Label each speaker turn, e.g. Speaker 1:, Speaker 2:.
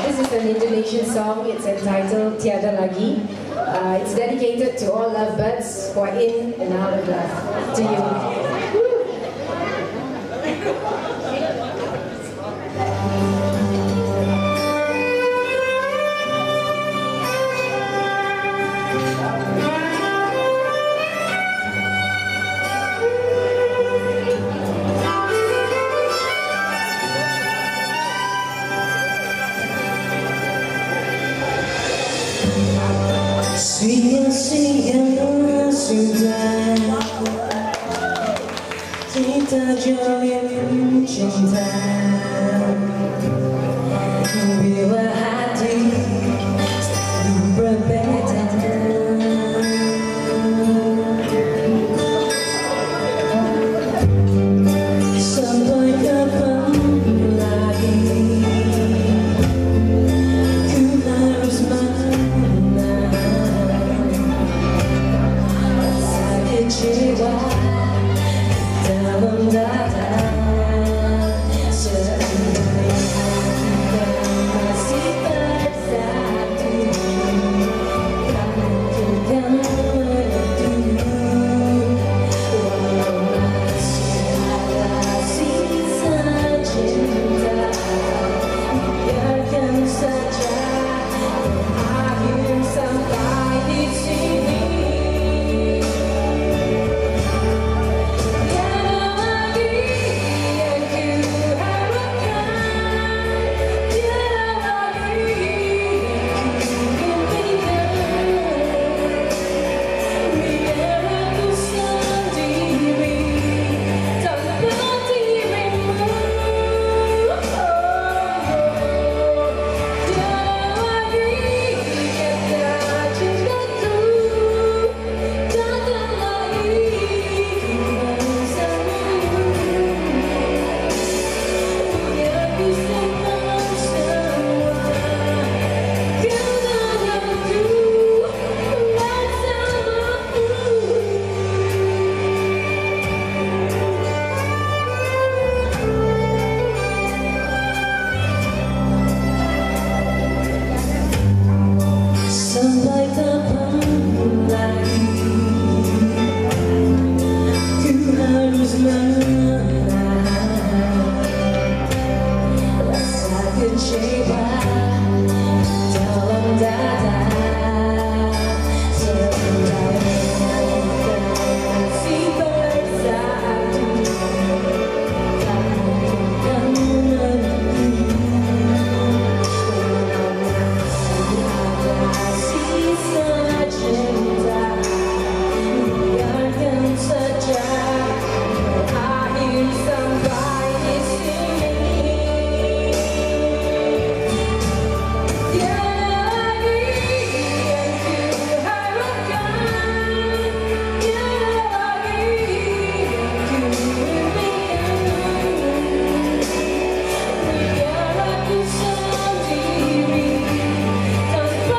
Speaker 1: This is an Indonesian song. It's entitled Tiada Lagi. It's dedicated to all lovebirds who are in and out of love. To you.
Speaker 2: Sia-sia sudah kita jalin cinta bila hati berbeda. Sampai kapan lagi ku harus kecewa dalam dada. Seandainya kita masih bersatu, kamu akan menentu. Walau masih ada sisa cinta, biarkan saja berakhir sampai di sini. Sampai kapan lagi ku harus menahan rasa kecewa dalam dada. Seandainya kita masih bersatu, kamu akan menentu. Sisa cinta, biarkan saja berakhir sampai di sini. Tiada lagi yang ku harapkan, tiada lagi yang ku impikan. Biar aku sendiri tanpa